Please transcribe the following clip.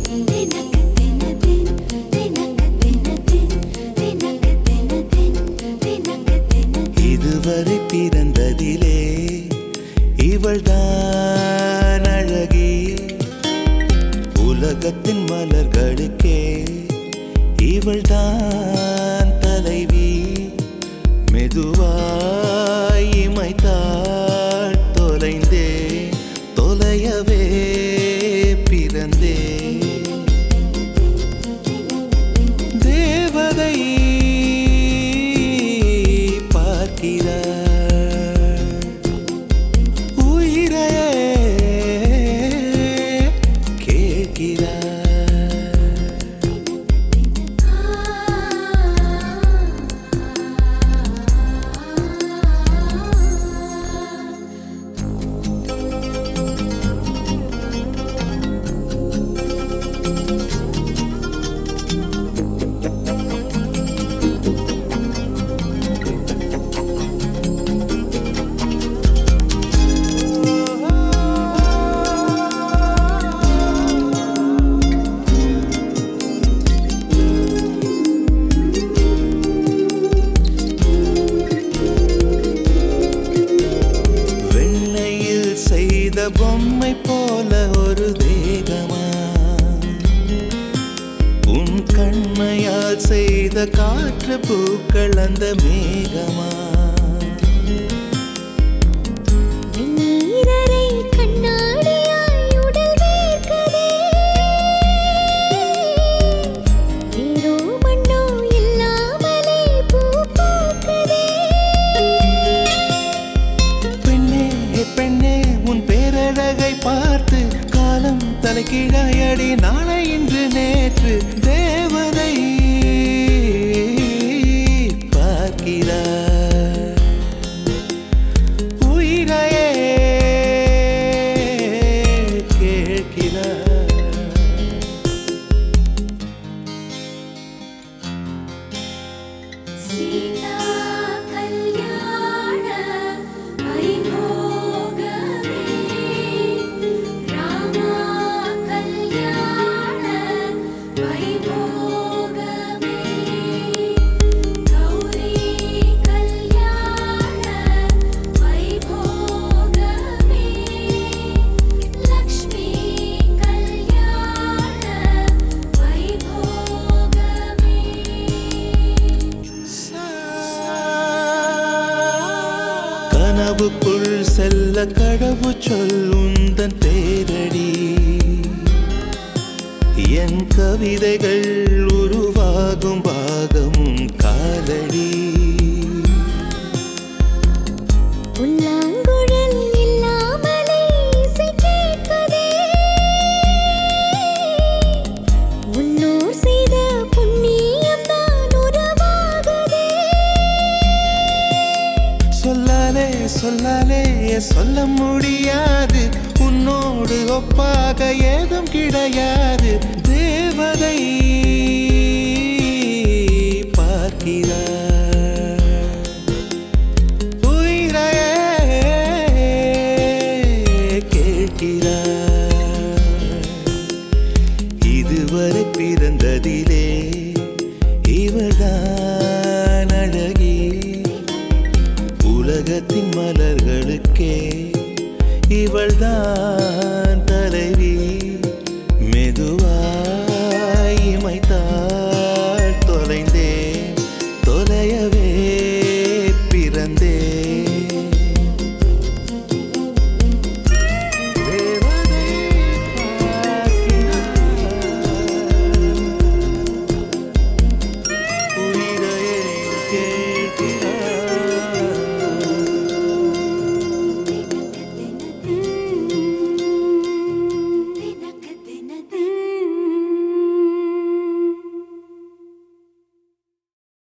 இதுவரை பிறந்ததிலே இவள்தான் அழகி, உலகத்தின் மலர்களுக்கே இவள்தான் தலைவி. மெதுவாய் இமைத்தாள், தொலைந்தே தொலையவே பிறந்தே. தேவதை பார்க்கிறாள், உயிரையே கேட்கிறாள். பொம்மை போல ஒரு தேகமா, உன் கண்மையால் செய்த காற்று பூக்கள் அந்த மேகமா. பார்த்து காலம் தலைகீழாயடி, நாளை இன்று நேற்று. தேவதை பார்க்கிறார், உயிரையே கேட்கிறார். கனவுக்குள் செல்ல கடவு சொல்லுந்தன் பேரடி, என் கவிதைகள் உருவாகும் பாகமும் காலடி. சொல்லாலே சொல்ல முடியாது, உன்னோடு ஒப்பாக ஏதும் கிடையாது. தேவதை பார்க்கிறார், உயிரையே கேட்கிறார். இதுவரை பிறந்ததிலே இவள்தான் அழகி, உலகத்தின் மலர்களுக்கே இவள்தான் தலைவி. மெதுவாய் இமைத்தாள்,